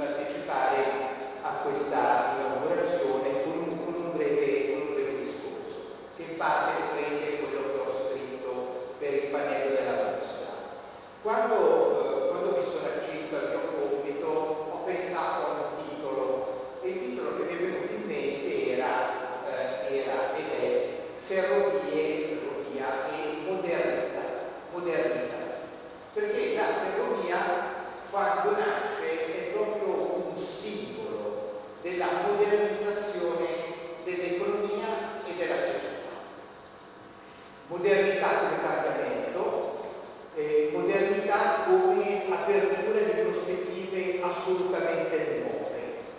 partecipare a questa inaugurazione con un breve discorso, che in parte riprende quello che ho scritto per il pannello della mostra. Quando mi sono accinto al mio compito, ho pensato a un titolo, e il titolo che mi è venuto in mente era ed è ferrovia e modernità. Perché la ferrovia, quando nasce, è proprio un simbolo della modernizzazione dell'economia e della società. Modernità come cambiamento, modernità come apertura di prospettive assolutamente nuove.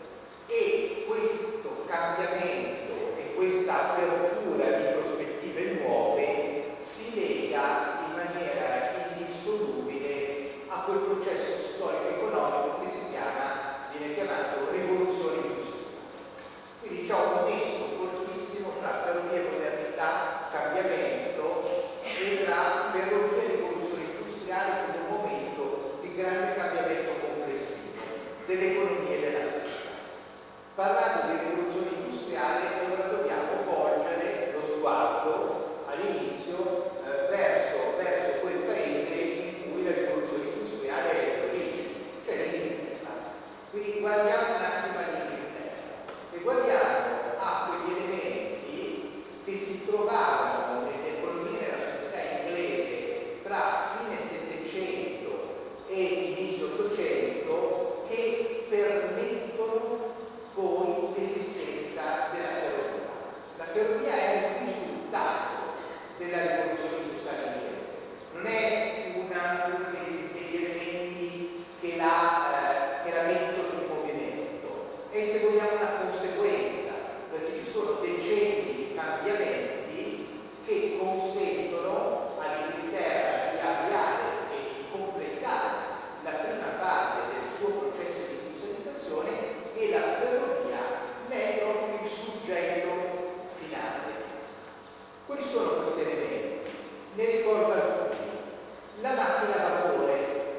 E questo cambiamento e questa apertura di prospettive nuove si lega in maniera indissolubile a quel processo storico-economico che viene chiamato rivoluzione industriale. Quindi c'è un nesso fortissimo tra ferrovia e modernità, cambiamento, e tra ferrovia e rivoluzione industriale come un momento di grande cambiamento complessivo dell'economia e della società. Parlando di rivoluzione industriale, allora dobbiamo volgere lo sguardo all'inizio verso quel paese in cui la rivoluzione industriale è l'origine, cioè l'Inghilterra. Quindi guardiamo un attimo all'Inghilterra e guardiamo a quegli elementi che si trovavano nell'economia e nella società inglese tra fine Settecento e inizio Ottocento, che permettono poi l'esistenza della ferrovia. La ferrovia è un risultato della rivoluzione industriale inglese, non è uno degli elementi che la mettono in movimento, è, se vogliamo, una conseguenza, perché ci sono decenni di cambiamenti che consentono all'Inghilterra di avviare e di completare la prima fase del suo processo di industrializzazione, e la ferrovia ne è proprio il soggetto finale. Quali sono questi elementi? Ne ricordo alcuni. La macchina a vapore.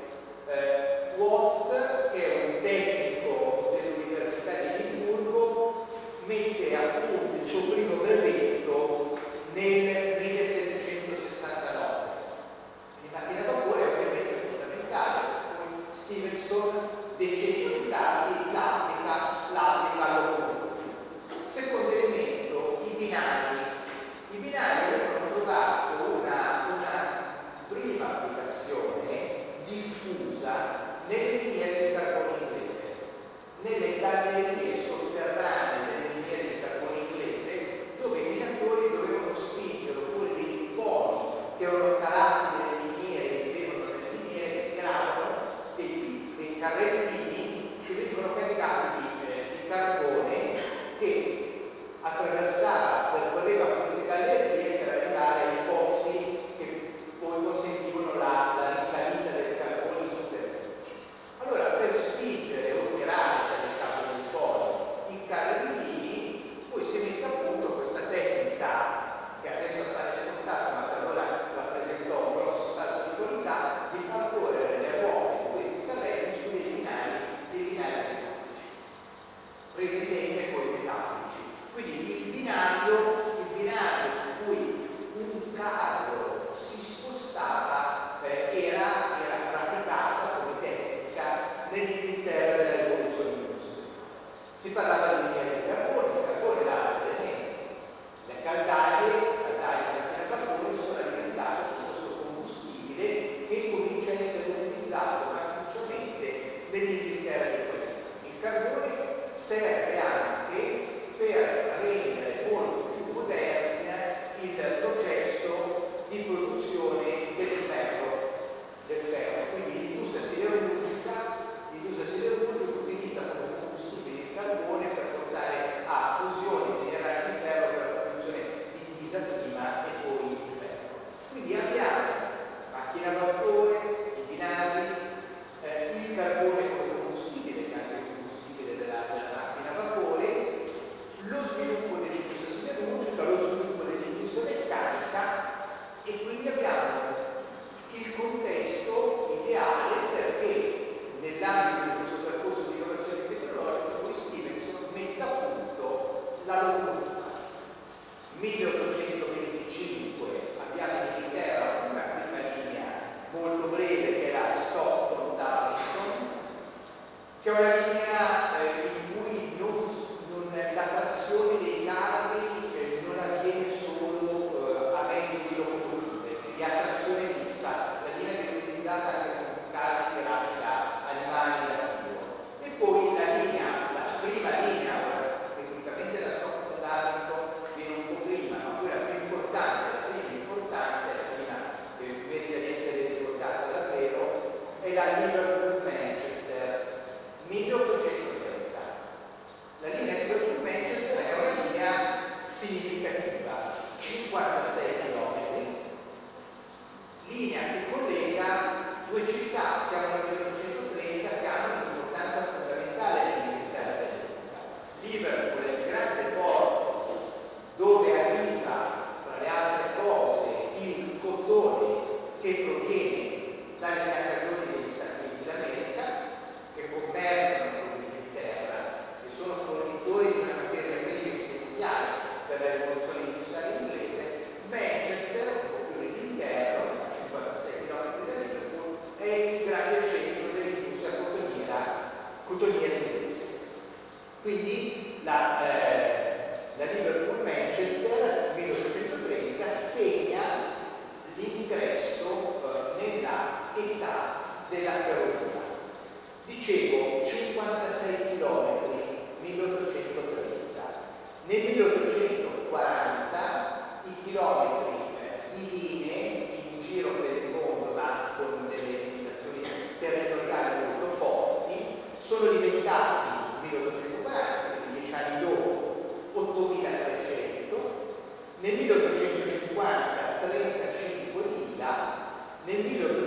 Watt, che è un tecnico dell'Università di Edimburgo, mette a punto il suo primo brevetto nel 1769. La macchina a vapore è ovviamente fondamentale, poi Stephenson decenni più tardi l'applica all'automobile. Secondo elemento, i binari. I binari avevano trovato una prima applicazione diffusa nelle miniere di carbone inglese, nelle gallerie sotterranee delle miniere di carbone inglese, dove i minatori dovevano spingere, oppure dei poni che erano calati nelle miniere, che vivevano nelle miniere, che tiravano dei carrellini che venivano caricati di carbone, che percorreva queste gallerie per arrivare ai pozzi che poi consentivano la risalita del carbone in superficie. Allora, per spingere o tirare dal capo del polo i carrellini, poi si mette a punto questa tecnica che adesso appare scontata, ma per allora rappresentò un grosso salto di qualità, di far correre le ruote di questi carrelli su dei binari metallici, prevedente poi metallici. Quindi il binario su cui un carro si spostava era praticata come tecnica nell'Inghilterra della rivoluzione industriale. Si parlava di miniere di carbone, il carbone era l'elemento. Le caldaie di macchina a vapore sono alimentate con questo combustibile che comincia a essere utilizzato massicciamente nell'Inghilterra di quel tempo. Il carbone serve anche per rendere molto più moderno il processo di produzione del ferro. Quindi l'industria siderurgica utilizza come combustibile il carbone per portare a fusione minerali di ferro per la produzione di ghisa prima e poi di ferro. Quindi abbiamo macchine a vapore, i binari, il carbone come combustibile, che è anche il combustibile della macchina a vapore, lo sviluppo dei che è una linea in cui la trazione dei carri non avviene solo a mezzo di locomotive, di trazione mista, la linea viene utilizzata anche con carri tirati da animali da vivo. E poi la prima linea, tecnicamente la sto andando, viene un po' prima, ma poi la prima importante, la prima che merita di essere ricordata davvero, è la Liverpool-Manchester 1830. La linea Liverpool-Manchester è una linea significativa, 56 km, linea che collega due città, siamo nel 1830, che hanno un'importanza fondamentale nell'unità dell'epoca. Liverpool è il grande porto dove arriva, tra le altre cose, il cotone che proviene dalle piantagioni degli Stati Uniti d'America, che commerciano con l'Inghilterra, che sono fornitori di una materia prima essenziale per la rivoluzione industriale inglese. Manchester, un po' più nell'interno, a 56 km da Liverpool, è il grande centro dell'industria cotoniera inglese. Quindi la Liverpool-Manchester 1830 segna l'ingresso nella età della ferrovia. Dicevo 56 km 1830. Nel 1840 i chilometri di linee in giro per il mondo, ma con delle limitazioni territoriali molto forti, sono diventati nel 1840, quindi 10 anni dopo, 8300, nel 1850 35.000, nel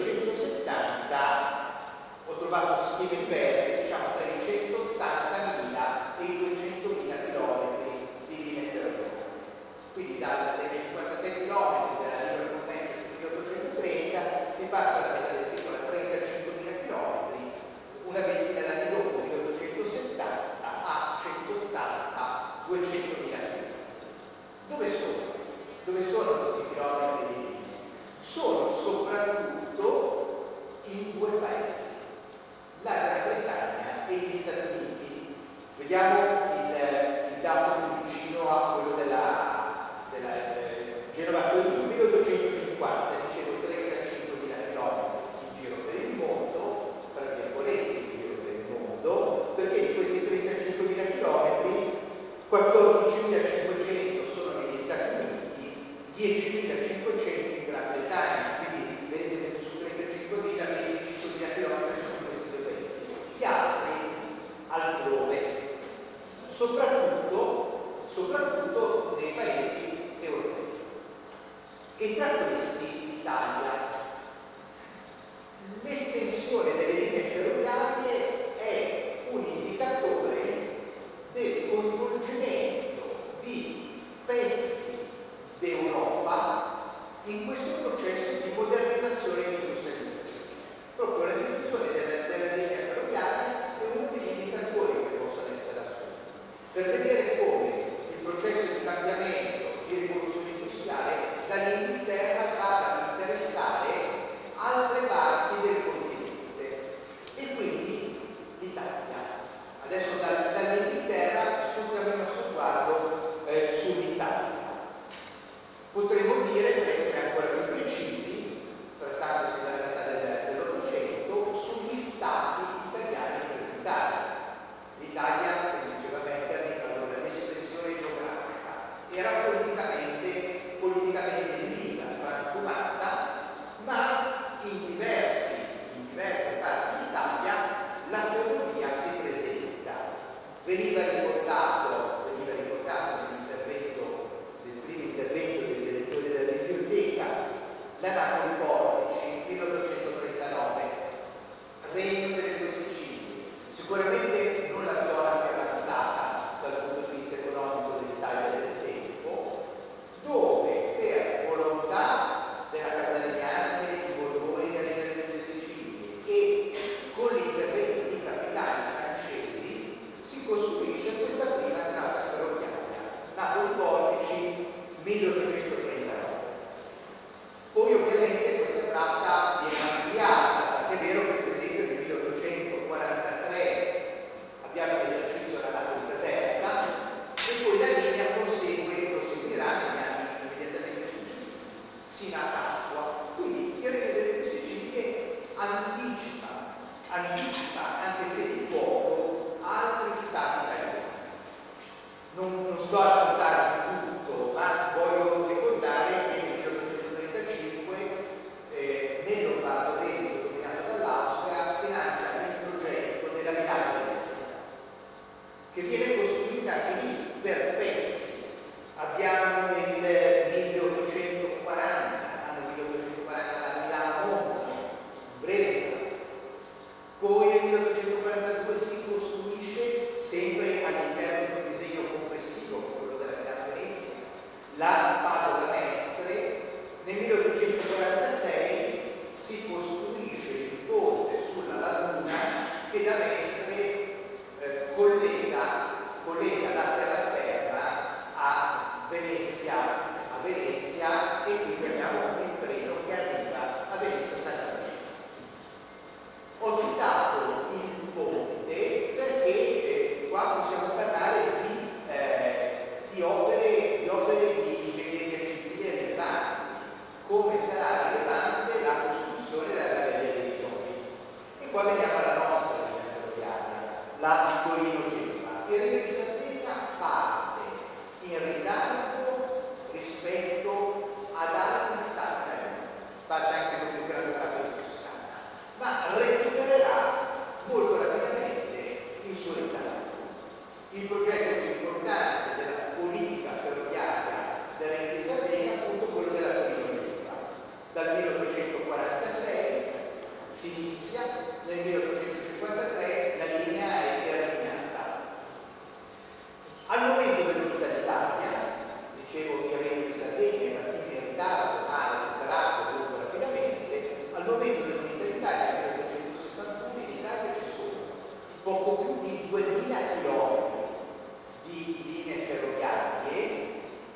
1870 ho trovato stime diverse, diciamo tra i 180.000 e i 200.000 chilometri di linee ferroviarie. Quindi dai 56 km della Liverpool-Manchester 1830 si passa alla metà del secolo a 35.000 km, una ventina d'anni dopo, 1870, a 180, 200.000 km. Dove sono? Dove sono questi chilometri di linee? Sono soprattutto in due paesi, la Gran Bretagna e gli Stati Uniti. Vediamo il dato più vicino a quello della Genova-Torino. 1850, dicevo 35.000 km in giro per il mondo, tra virgolette in giro per il mondo, perché di questi 35.000 km 14.500 sono negli Stati Uniti, 10.500 in Gran Bretagna, quindi vedete su 35.000, 25.000 km sono in questi due paesi. Gli altri altrove a Torino-Genova. Il Regno di Sardegna parte in ritardo rispetto ad altri stati italiani, parte anche con il Grande Ducato di Toscana, ma recupererà molto rapidamente il suo ritardo. Il progetto più importante della politica ferroviaria del Regno di Sardegna è appunto quello della Torino-Genova. Dal 1846 si inizia, nel 1853 la linea è terminata. Al momento dell'unità d'Italia, dicevo che il Regno di Sardegna è partito in ritardo ma ha recuperato molto rapidamente. Al momento dell'unità d'Italia, nel 1861, in Italia ci sono poco più di 2000 km di linee ferroviarie,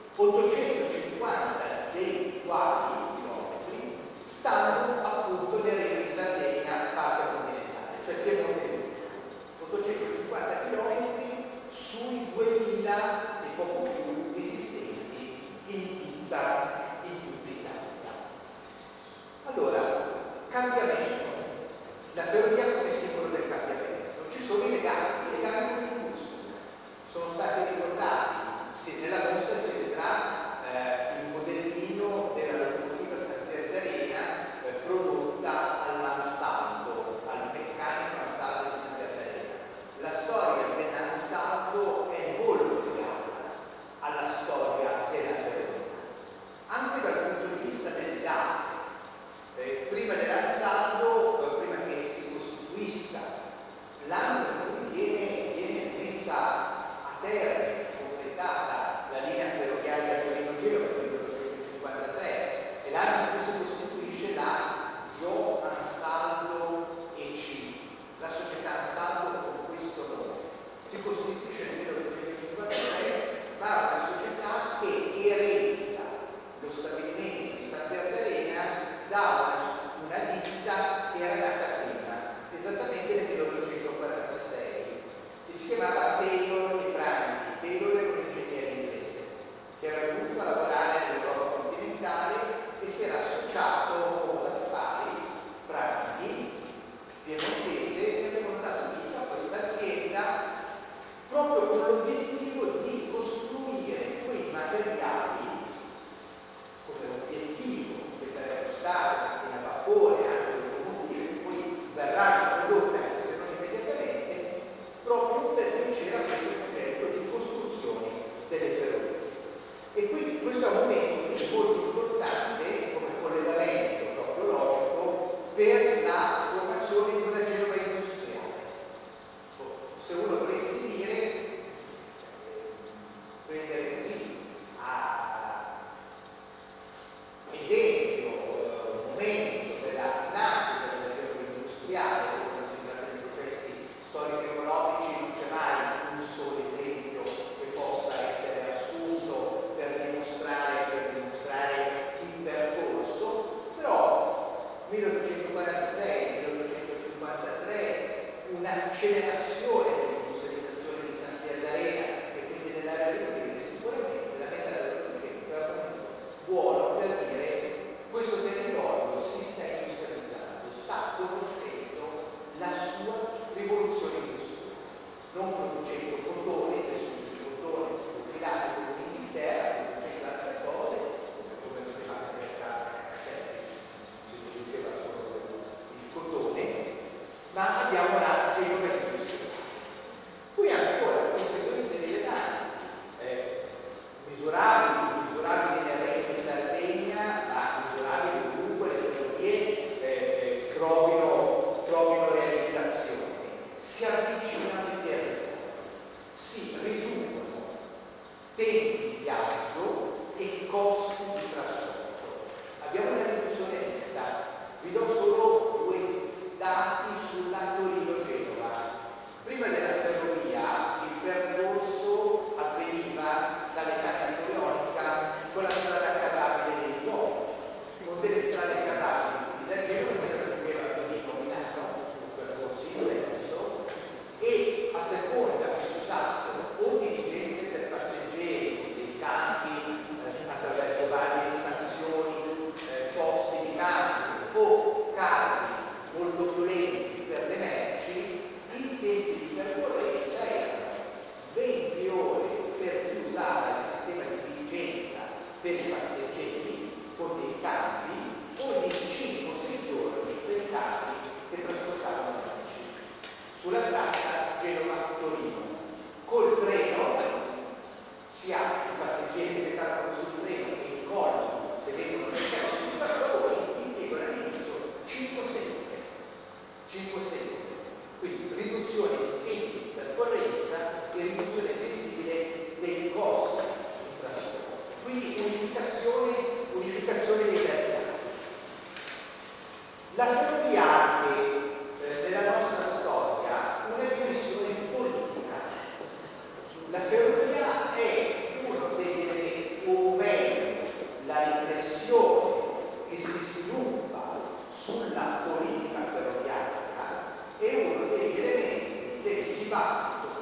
850 dei quali chilometri stanno appunto nel Regno di Sardegna, parte continentale, cioè Piemonte. 850 km sui 2000 e poco più esistenti in tutta Italia. Allora, cambiamento. La ferrovia come simbolo del cambiamento. Ci sono i legami con il gusto. Sono stati ricordati, nella mostra si vedrà il modellino della locomotiva Sant'Arena prodotta all'Ansaldo, al meccanico Ansaldo di Sant'Arena. La storia dell'Ansaldo è molto legata alla storia della ferrovia.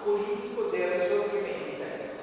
politico del risorgimento italiano.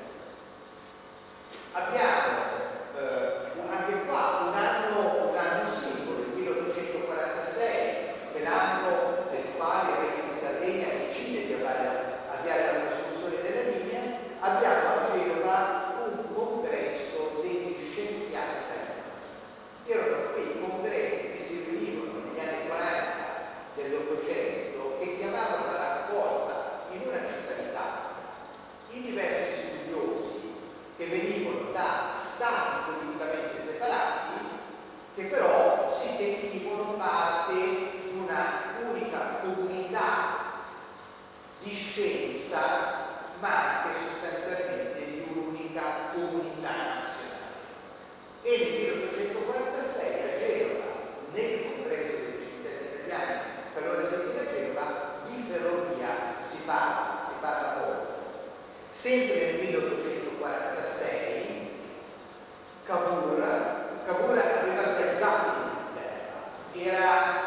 Abbiamo anche qua un anno simbolo, il 1846, che è l'anno nel quale il Regno di Sardegna decide di avviare la costruzione della linea. Abbiamo a Genova un congresso degli scienziati italiani. Erano quei congressi che si riunivano negli anni 40 dell'Ottocento, che chiamavano la raccolta in una città d'Italia i diversi studiosi che venivano da stati politicamente separati, che però si sentivano parte di una unica comunità di scienza, ma anche sostanzialmente di un'unica comunità nazionale. E nel 1846 a Genova, nel congresso degli scienziati italiani, che allora si a Genova, di ferrovia si parla poco. Sempre nel 1846 Cavour aveva viaggiato in Inghilterra, era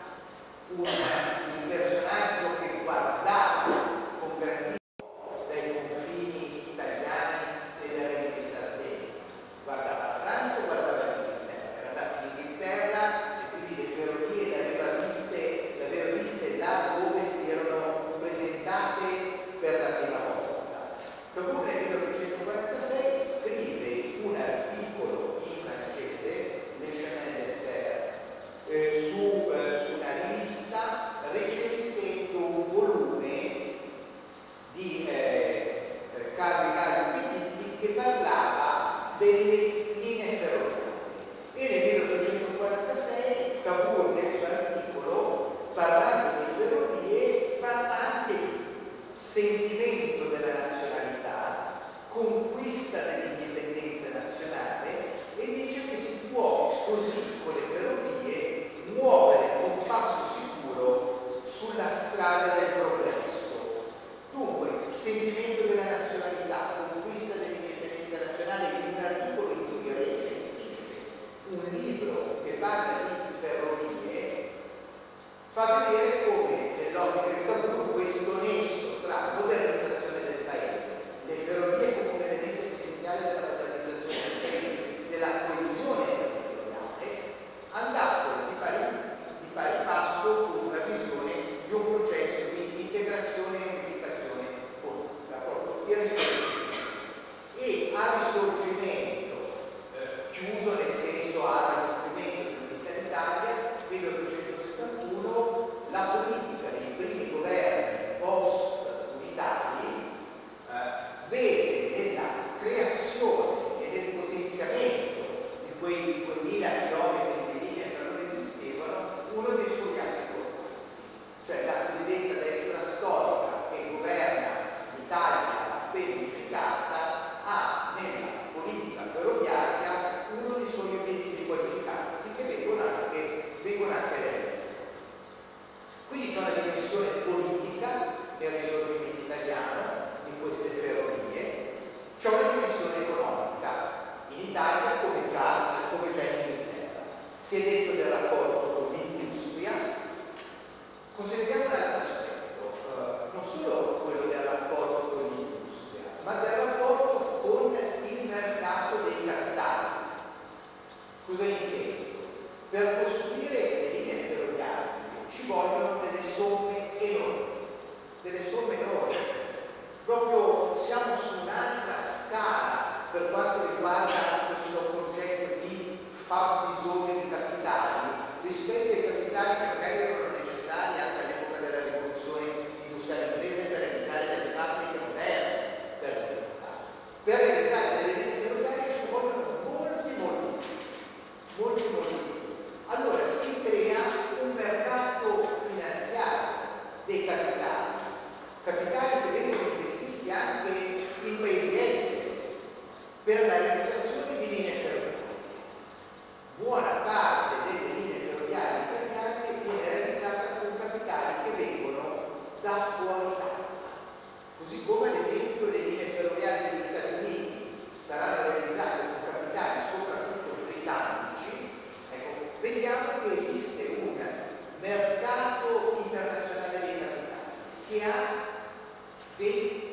un personaggio che guardava con grandissimo dai confini italiani e del Regno di Sardegna, guardava la Francia, guardava l'Inghilterra, era andato in Inghilterra e quindi le ferrovie le aveva viste là dove si erano presentate per la prima volta. Cavour nel 1946 scrive un articolo in francese, Le Chemin de Fer, su una rivista, recensendo un volume di Carlo Petitti che parlava delle linee ferroviarie. E nel 1946 Cavour nel suo articolo, parlando di ferrovie, parla anche di sentimento della nazionalità, conquista dell'indipendenza nazionale, e dice che si può così con le ferrovie muovere con passo sicuro sulla strada del progresso. Dunque, sentimento della nazionalità, conquista dell'indipendenza nazionale, in un articolo in cui recensisce un libro che parla di ferrovie, fa vedere come nell'ottica di Cavour questo nesso tra la modernizzazione del paese, le ferrovie come un elemento essenziale della modernizzazione del paese, della coesione territoriale, andassero di pari passo con una visione di un processo di integrazione e unificazione politica, proprio il risorgimento. E al risorgimento, chiuso nel senso al risorgimento dell'unità d'Italia, 1861, la politica dei primi governi post-unitari vede nella creazione e nel potenziamento di quei 2000 km di linea che allora esistevano uno dei suoi assi portanti, cioè la cosiddetta destra storica che governa l'Italia appena unificata ha nella politica ferroviaria uno dei suoi obiettivi qualificanti che vengono anche realizzati. Quindi c'è una dimensione politica nel risorgimento italiano di queste ferrovie, c'è una dimensione economica in Italia come già in Inghilterra. Si è detto del rapporto con l'industria. Consideriamo un altro aspetto, non solo quello del rapporto con l'industria, ma del rapporto con il mercato dei capitali. Cosa intendo? Per costruire le linee ferroviarie ci vogliono delle somme enormi, proprio siamo su un'altra scala per quanto riguarda questo concetto di fabbisogno di capitali rispetto ai capitali che magari erano necessari anche all'epoca della rivoluzione industriale inglese per realizzare delle fabbriche moderne per realizzare delle linee ferroviarie ci vogliono molti allora si crea un mercato finanziario dei capitali che vengono investiti anche in paesi esteri per la realizzazione di linee ferroviarie. Buona parte delle linee ferroviarie italiane viene realizzata con capitali che vengono da fuori Italia, così come ad esempio le linee ferroviarie degli Stati Uniti saranno realizzate con capitali soprattutto britannici. Ecco, vediamo che esiste un mercato internazionale dei capitali che ha dei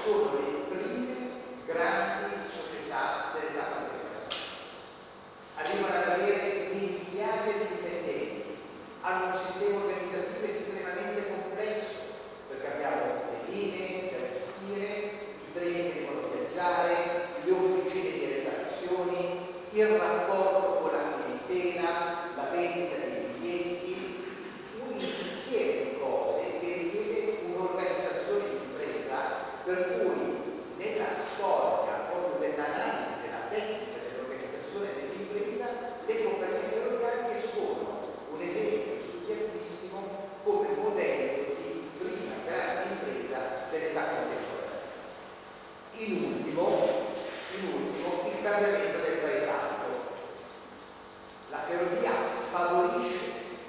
sono le prime grandi società dell'età contemporanea. Arrivano ad avere migliaia di dipendenti, hanno un sistema organizzativo estremamente complesso, perché abbiamo le linee da gestire, i treni che devono viaggiare, le officine di reparazioni, il rapporto con la clientela, la vendita dei biglietti, un insieme di cose che richiede un'organizzazione di impresa, per cui nella storia proprio dell'analisi della tecnica dell'organizzazione dell'impresa, le compagnie ferroviarie sono un esempio studiatissimo come modello di prima grande impresa dell'età contemporanea. In ultimo, il cambiamento del paesaggio. La ferrovia favorisce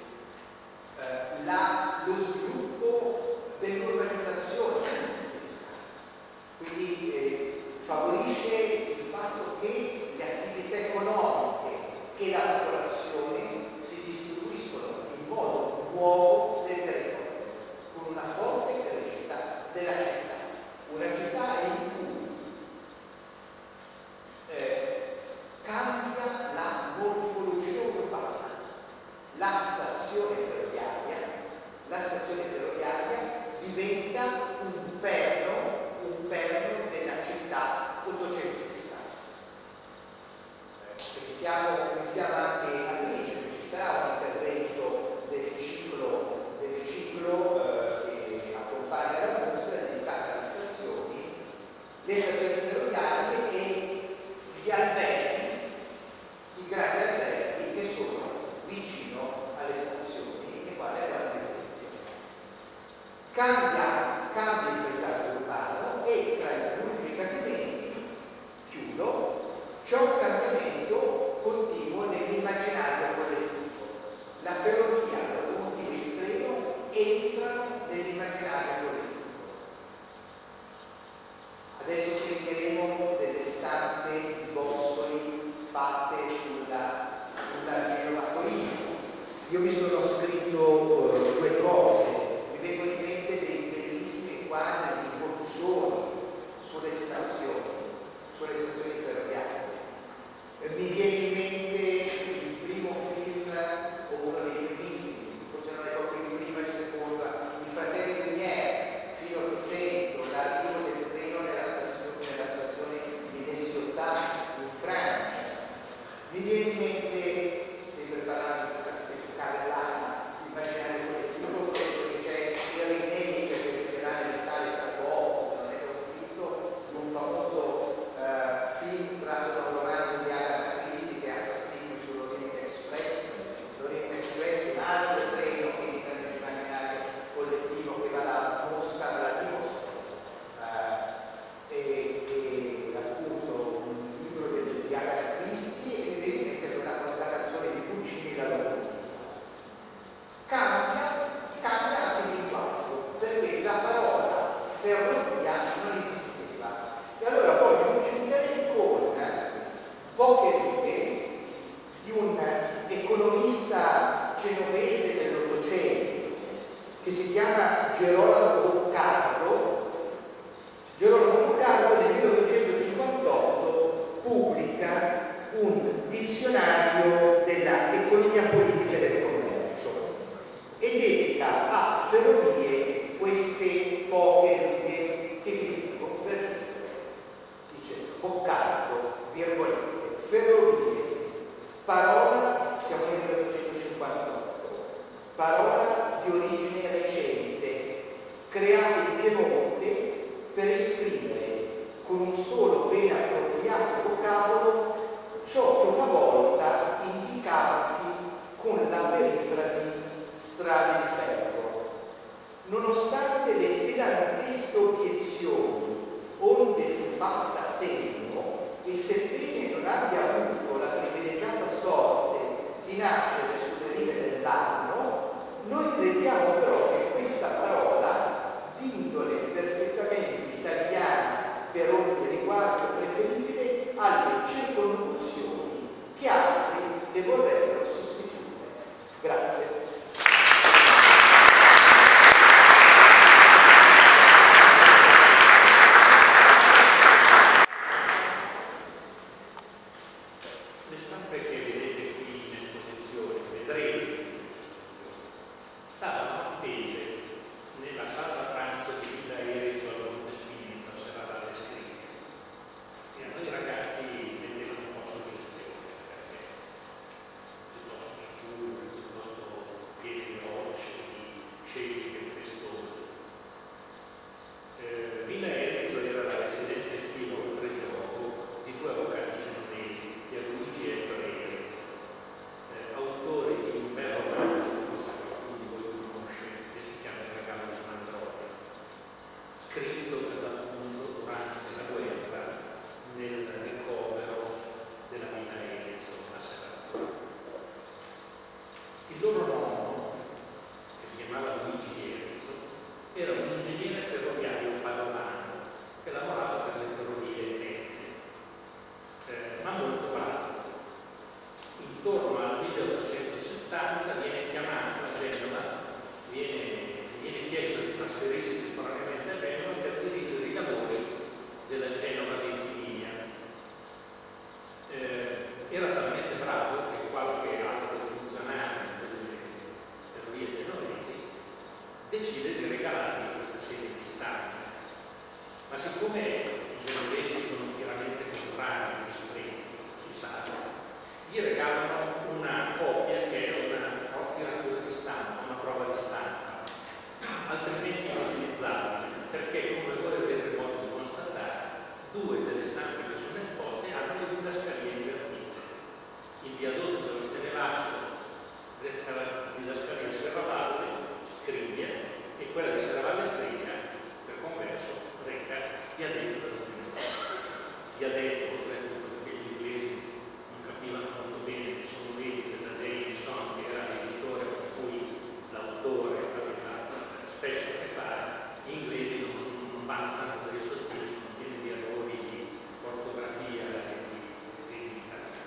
lo sviluppo dell'urbanizzazione dell'impresa, quindi favorisce il fatto che le attività economiche e la popolazione si distribuiscono in modo nuovo nel territorio, con una forte crescita della città. Una città in cui cambia la morfologia urbana. La stazione ferroviaria diventa un perno della città ottocentesca. Pensiamo anche a Parigi, ci sarà un intervento del ciclo che accompagna la mostra dedicato alle stazioni, le stazioni ferroviarie e gli alberghi, i grandi alberghi che sono vicino alle stazioni, e qual è l'esempio. Cambia il paesaggio urbano e tra gli ultimi cambiamenti, chiudo, c'è un cambiamento continuo nell'immaginario collettivo. La ferrovia, la locomotiva e il treno entrano nell'immaginario collettivo. Adesso sentiremo delle stampe di bossoli fatte sulla Genova-Torino. Io mi sono scritto due cose, mi vengono in mente dei bellissimi quadri di Boccioni sulle stazioni ferroviarie. Mi viene in mente il primo film, o uno dei primissimi, forse non è proprio il primo e il secondo, I Fratelli Lumière, fino all'800, l'arrivo del treno nella stazione di Dessautin in Francia. Mi viene in mente, sempre parlando di questa specificare l'anima, l'immaginario collettivo, che c'è il remake che uscirà nelle sale tra poco, se non è scritto, di un famoso film tratto da un romanzo di Agatha Christie che è Assassino sull'Orient Express. L'Orient Express è un altro treno che entra nell'immaginario collettivo, che va da Mosca alla dimostra. E appunto un libro di Agatha Christie, e evidentemente la canzone di Puccini, La locomotiva. Cambia anche il linguaggio, perché la parola ferrovia non esisteva. E allora voglio chiudere con poche righe di un economista genovese dell'Ottocento che si chiama Gerolamo Boccardo. Gerolamo Boccardo nel 1858 pubblica un dizionario dell'economia politica e del commercio e dedica a ferrovie queste poche righe che vi dico per dice Boccardo, virgolette, ferrovie, parola, siamo nel 1858, parola di origine recente, creata in Piemonte per esprimere con un solo ben appropriato vocabolo ciò che una volta indicavasi con la perifrasi strade di ferro. Nonostante le pedantesche obiezioni, onde fu fatta segno, e sebbene non abbia avuto la privilegiata sorte di nascere sulle rive dell'Arno, noi crediamo però che questa parola, d'indole perfettamente italiana per ogni riguardo preferibile alle sia detto, oltretutto, che gli inglesi non capivano molto bene, ci sono dei da Davidson, che era l'editore per cui l'autore aveva spesso a che fare. Gli inglesi non vanno tanto per il sottile, sono pieni di errori di ortografia e di italiano.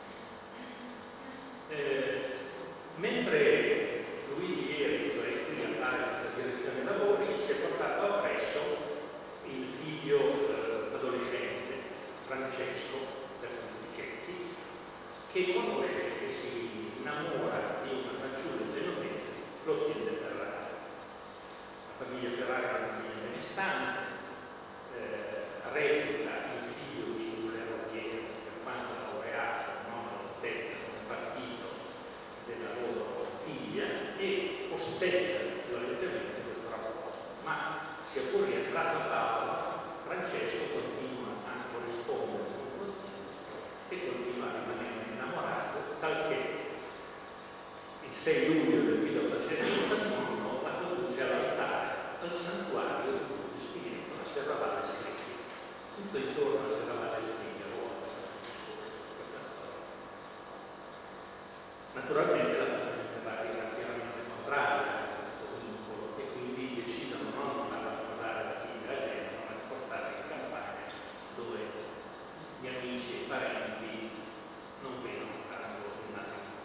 Mentre Luigi Erizzo è qui a fare questa direzione lavori, si è portato appresso il figlio adolescente Francesco Bertoluccetti, che conosce e si innamora di una fanciulla genovese, Clotilde Ferrari. La famiglia Ferrari è una famiglia benestante, reputa il figlio di un ferroviere, per quanto laureato, non all'altezza come partito della loro figlia, e osteggia violentemente questo rapporto. Ma sia pur rientrato a Paola, Francesco continua a corrispondere con Clotilde e continua a rimanere innamorato, talché il 6 luglio del 1871 la conduce all'altare al santuario di Monte Spirito a Serravalle Scritti. Tutto intorno a Serravalle Scritti ruota questa storia. Naturalmente la famiglia Ferrari era chiaramente contraria a questo vincolo e quindi decidono non di farla sposare la figlia a Genova, ma di portarla in campagna, dove gli amici e i parenti non vedono tanto il matrimonio.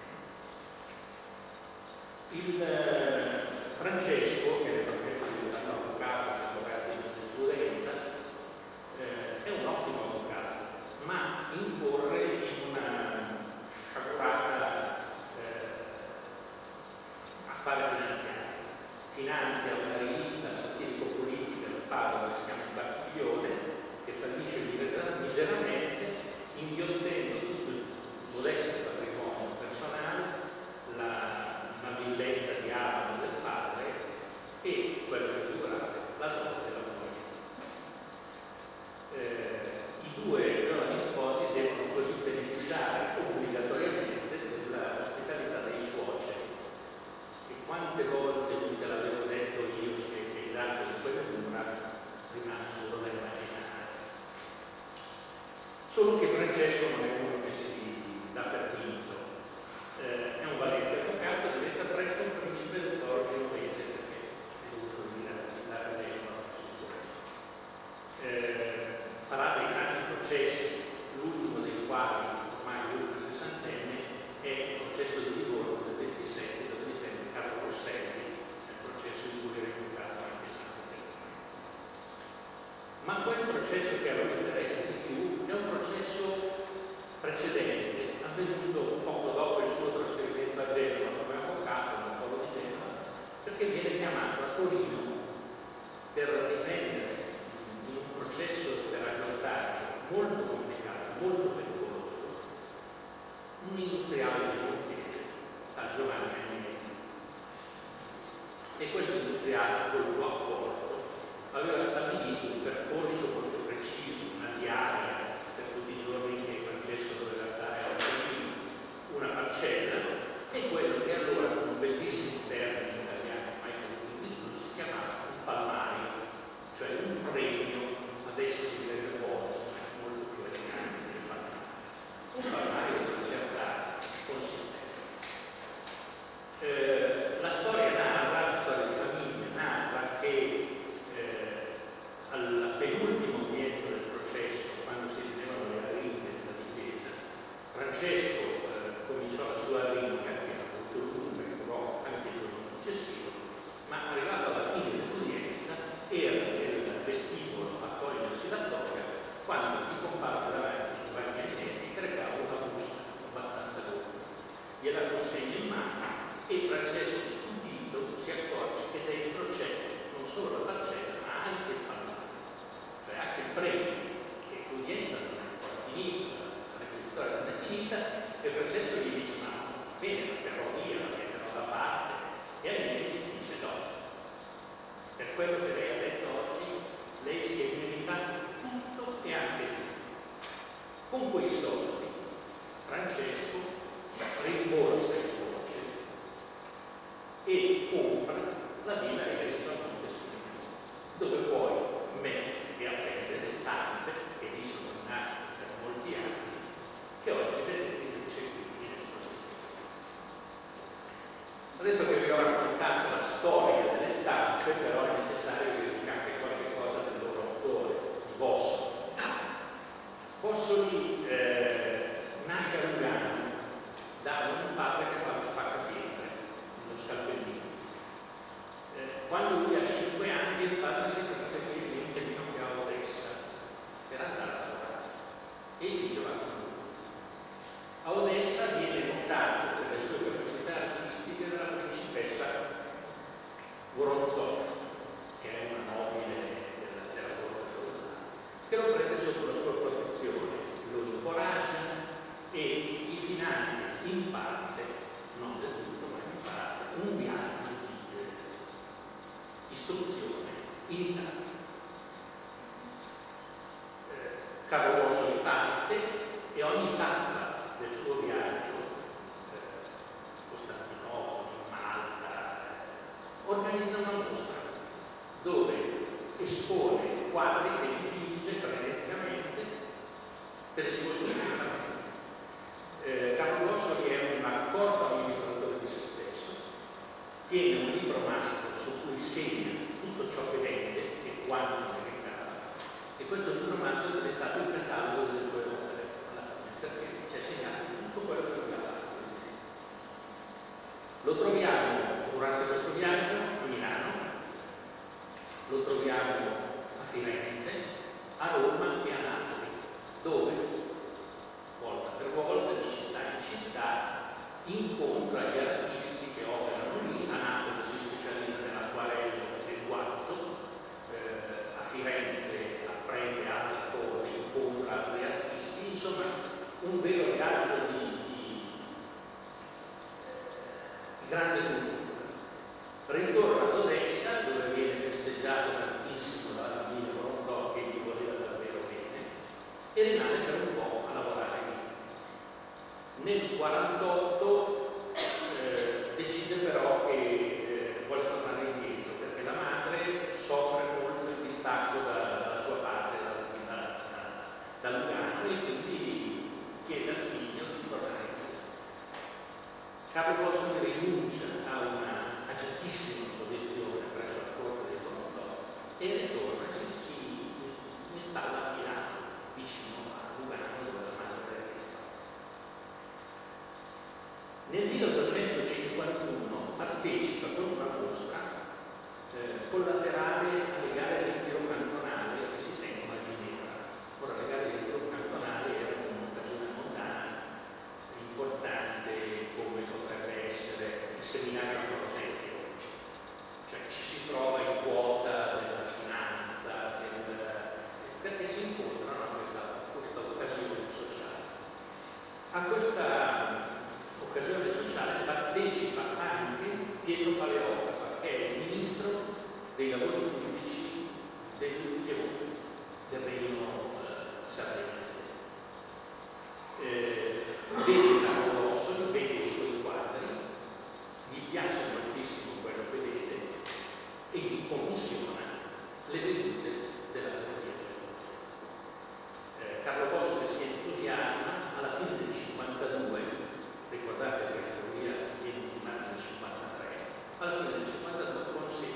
Il Francesco, che nel frattempo è diventato avvocato, si è laureato in giurisprudenza, è un ottimo avvocato, ma incorre in una sciagurata affare finanziario. Finanzia una rivista satirico-politica del Padova che si chiama Il Bacchiglione, che fallisce miseramente, inghiottendo tutto il modesto patrimonio personale, una villetta di Avano del padre e quello che più grave, la donna della moglie. I due giovani sposi devono così beneficiare obbligatoriamente dell'ospitalità dei suoceri, e quante volte lui te l'avevo detto io, se hai dato di quelle mura, rimane solo da immaginare. Solo che Francesco non è uno che si dà per vinto, è un valente avvocato, diventa presto un principe del foro genovese, perché è dovuto venire a visitare Genova su questo. Farà dei grandi processi, l'ultimo dei quali, ormai oltre sessantenne, è il processo di Livorno del 27, dove difende Carlo Rosselli, nel processo di cui è reputato anche Santo Stefano. Ma quel processo che a lui interessa di più è un processo precedente, avvenuto poco dopo il suo trasferimento a Genova come avvocato nel foro di Genova, perché viene chiamato a Torino per difendere in un processo per aggiotaggio molto complicato, molto pericoloso, un industriale di Monticello, San Giovanni Agnelli. E questo industriale, col suo apporto, aveva stabilito un percorso molto preciso, una diaria per tutti i giorni che Francesco doveva stare a Torino, una parcella, e quello che allora, con un bellissimo termine italiano, mai condiviso, si chiamava un palmario, cioè un premio, adesso si direbbe bonus, molto più elegante del palmario. Un palmario di una certa consistenza. La storia narra, la storia di famiglia narra che alla penultima udienza del processo, quando si tenevano le arinche della difesa, Francesco cominciò la sua arinca, che era molto lunga e durò anche il giorno successivo, ma arrivato alla fine dell'udienza era nel vestibolo a togliersi la toga quando gli comparve davanti Giovanni Agnelli che recava una busta abbastanza lunga. Gliela consegna in mano e Francesco, stupito, si accorge che dentro c'è non solo la parcella ma anche il palmario, cioè anche il premio, che l'udienza non è ancora finita, la requisitoria non è finita, e Francesco gli dice: ma bene, la terrò via, la metterò da parte, e Agnelli gli dice: no, per quello che lei ha detto oggi, lei si è meritato tutto e anche tutto. Con quei soldi Francesco rimborsa i suoceri e compra la villa Erizzo a Monte Spirito, dove poi mette e appende le stampe che dicono e il video va con lui. A Odessa viene notato per le sue capacità artistiche dalla principessa Voronzov, che è una nobile della corte rosana, che lo prende sotto la sua protezione, lo incoraggia e gli finanzia in parte, non del tutto, ma in parte, un viaggio di istruzione in Italia. Carlo Bossoli parte e ogni tappa del suo viaggio, Costantinopoli, Malta, organizza una mostra dove espone quadri che dipinge freneticamente per il suo sostentamento. Carlo Bossoli è un accorto amministratore di se stesso, tiene un libro mastro su cui segna tutto ciò che vende e quanto ne ricava, e questo libro mastro è diventato il catalogo delle sue opere, perché c'è segnato tutto quello che lui ha fatto. Lo troviamo durante questo viaggio a Milano, lo troviamo a Firenze, a Roma e a Napoli, dove volta per volta, di città in città, incontra gli artisti che operano lì. A Napoli si specializza nell'acquarello e nel guazzo, a Firenze apprende altre cose, incontra altri artisti, insomma un vero viaggio di grande cultura. Ritorna ad Odessa, dove viene festeggiato tantissimo dalla famiglia Voronzov, che gli voleva davvero bene, e rimane per un po' a lavorare lì. Nel 1948 decide però che vuole tornare indietro, perché la madre soffre molto il distacco dalla sua patria, da Lugano, e quindi chiede al figlio di tornare indietro. Carlo Bossoli rinuncia a una agiatissima posizione presso la corte dei Voronzov e ritorna e si installa a Milano, vicino a Lugano, dove la madre era. Nel 1851 partecipa con una mostra collaterale alle gare del tiro cantonale che si tengono a Ginevra. Ora, le gare del tiro cantonale erano un'occasione mondana importante, come potrebbe essere il seminario Cornetti oggi. Cioè ci si trova in quota della finanza, perché si incontrano a questa occasione sociale. A questa occasione sociale partecipa anche Pietro Paleotta, che è il ministro dei lavori pubblici del Piemonte, del Regno Sardenese. Vede Carlo Bossoli, vede i suoi quadri, gli piace moltissimo quello che vede e gli commissiona le vedute della teoria. Carlo Bossoli si entusiasma. Alla fine del 52, ricordate che la teoria viene ultimata nel 53, alla fine del 52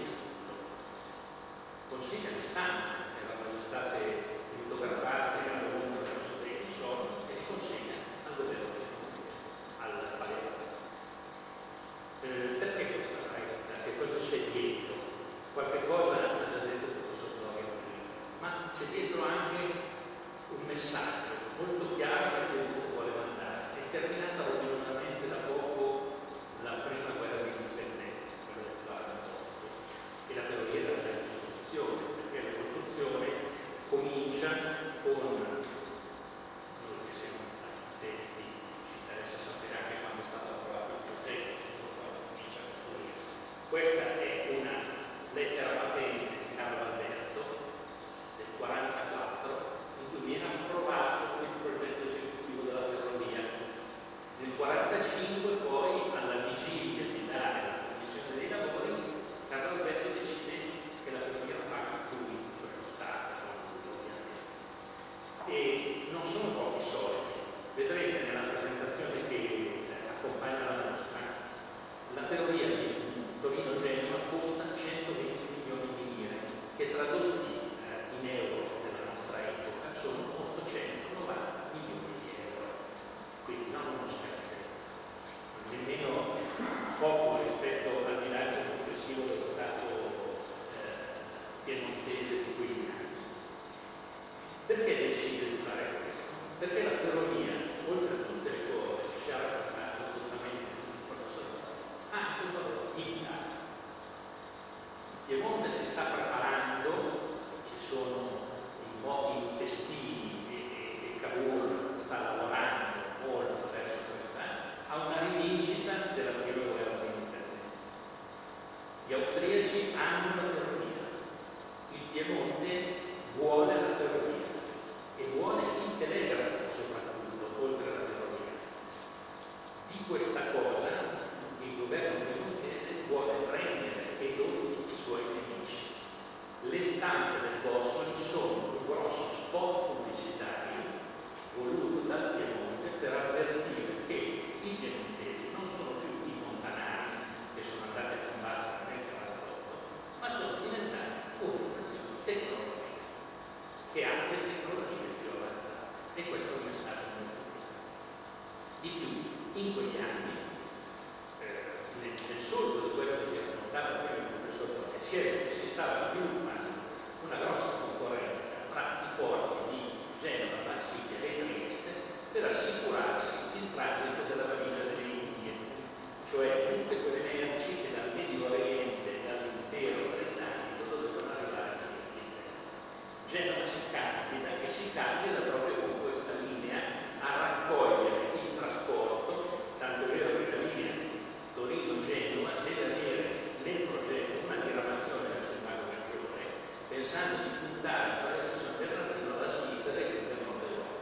consegna le stampe che erano state litografate a lungo verso dei soldi, e li consegna al governo, al Paleotta. Perché questa fretta? Che cosa c'è dietro? Qualche cosa ha già detto il professor Gloria prima, ma c'è dietro anche un messaggio molto chiaro che il vuole mandare. È terminata rovinosamente da poco la prima guerra di indipendenza, quella del 48, e la teoria era già in costruzione, perché la costruzione comincia con noi che siamo attenti, ci interessa sapere anche quando è stato approvato il progetto, quando comincia a costruire. Questa è una lettera patente di Carlo Alberto del 44, in cui viene approvato il progetto esecutivo della ferrovia. Nel 45 poi, alla vigilia di dare la commissione dei lavori, Carlo Alberto decide che la ferrovia la paga lui, cioè lo Stato, ovviamente. E non sono pochi soldi. Vedrete nella presentazione che accompagna la nostra, la ferrovia di Torino-Genova costa 120 milioni di lire, che tradotti in euro della nostra epoca sono 890 milioni di euro. Quindi non uno scherzo, nemmeno poco rispetto al bilancio complessivo dello Stato piemontese di quegli anni. Perché decide di fare questo? Perché la ferrovia, oltre a tutte le cose che ci ha raccontato assolutamente il professore, ha anche un valore digitale. Piemonte si sta preparando, ci sono i moti testili e Cavour sta lavorando molto verso questa, a una rivincita della prima guerra d'indipendenza. Gli austriaci hanno la ferrovia, il Piemonte vuole la ferrovia e vuole il telegrafo soprattutto, oltre alla ferrovia. Di questa cosa il governo piemontese vuole prendere edotti i suoi nemici. Le stampe del Boston sono un grosso spot pubblicitario voluto dal Piemonte per avvertire che i piemontesi non sono più i montanari che sono andati a combattere nel 1948, ma sono diventati una nazione tecnologica che ha le tecnologie più avanzate. E questo è un messaggio molto importante. Di più, in quegli anni, nel solco di quello che si raccontava prima il professor Tocchessier, si stava sviluppando una grossa concorrenza fra i porti di Genova, Marsiglia e Trieste per assicurarsi il transito della valigia delle Indie, cioè tutte quelle merci che dal Medio Oriente e dall'impero britannico dovevano arrivare in Inghilterra. Genova si candida proprio con questa linea a raccogliere il trasporto, tanto è vero che la linea Torino-Genova deve avere nel progetto una diramazione verso il Lago Maggiore, pensando di puntare per la stazione alternativa alla Svizzera e del Nord Europa.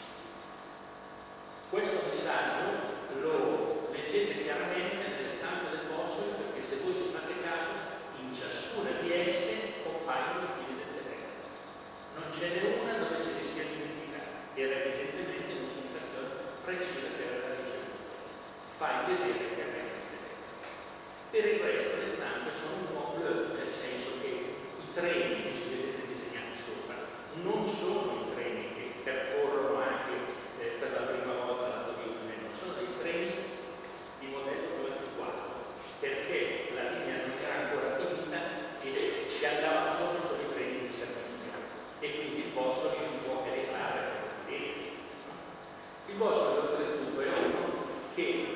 Questo messaggio lo leggete chiaramente nelle stampe del Boston, perché se voi ci fate caso, in ciascuna di esse compaiono i fili del telefono. Non ce n'è una dove si rischia di dimenticare, era evidentemente un'indicazione precisa per la ricevuta. Fai vedere che è per il resto le stampe sono un po' bluff, nel senso che i treni che si vedete disegnati sopra non sono i treni che percorrono anche per la prima volta la Torino, sono dei treni di modello più antiquato, perché la linea non era ancora finita e ci andavano solo i treni di servizio e quindi il Boston non può reclare per vedere. Il Boston oltretutto è uno che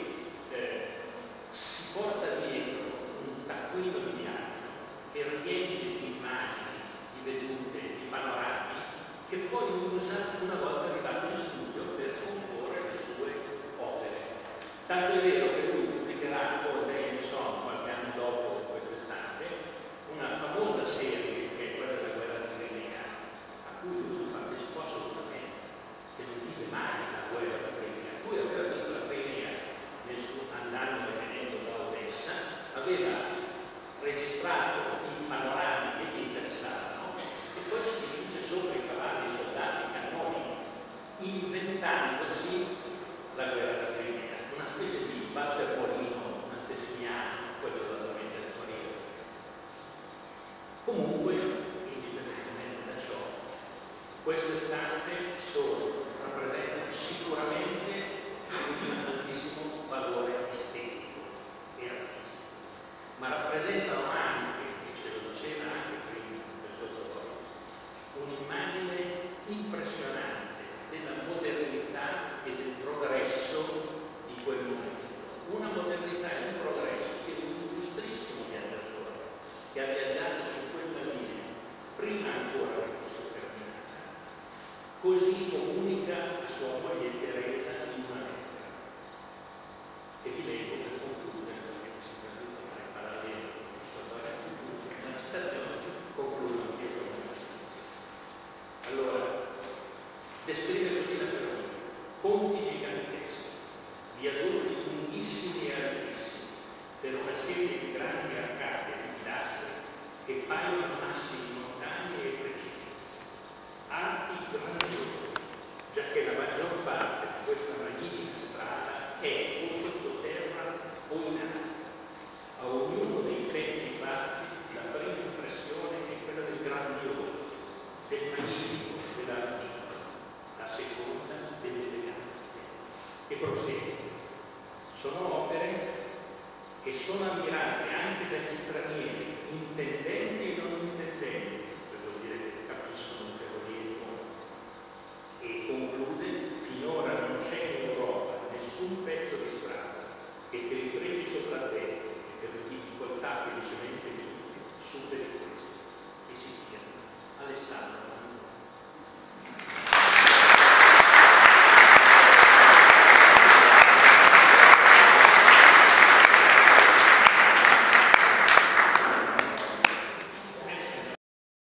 si porta dietro un taccuino di viaggio che riempie di immagini, di vedute, di panorami che poi usa una volta arrivato in studio per comporre le sue opere. Tanto è vero che lui pubblicherà con Day and Son qualche anno dopo queste stampe una famosa serie che è quella della guerra di Crimea, a cui lui partecipò assolutamente, che non vive mai la guerra di Crimea. Lui aveva visto la Crimea nel suo andando e venendo da Odessa, aveva registrato i panorami che gli interessavano e poi si dirige sopra i cavalli, i soldati, i cannoni, inventandosi la guerra di Crimea, una specie di Valterpolino, un antesignano, quello della mente del Torino. Comunque, indipendentemente da ciò, queste stampe rappresentano sicuramente un altissimo valore estetico e artistico, ma rappresentano anche, e ce lo diceva anche prima il professor Torino, un'immagine impressionante della modernità e del progresso di quel momento. Una modernità e un progresso che un illustrissimo viaggiatore che ha viaggiato su quella linea, prima ancora che fosse terminata, così comunica a sua moglie Teresa in una lettera, che vi leggo per concludere, perché mi sembra giusto fare il parallelo con una citazione, concludo anche io con una citazione. Allora, descrive così la ferrovia: ponti giganteschi, viadotti lunghissimi e altissimi, per una serie di grandi arcate di pilastri che paiono massi di montagne e precipizi, archi grandiosi, giacché la maggior parte di questa magnifica strada è o sottoterra o in acqua. A ognuno dei pezzi fatti la prima impressione è quella del grandioso, del magnifico, dell'antico, la seconda dell'elegante, e prosegue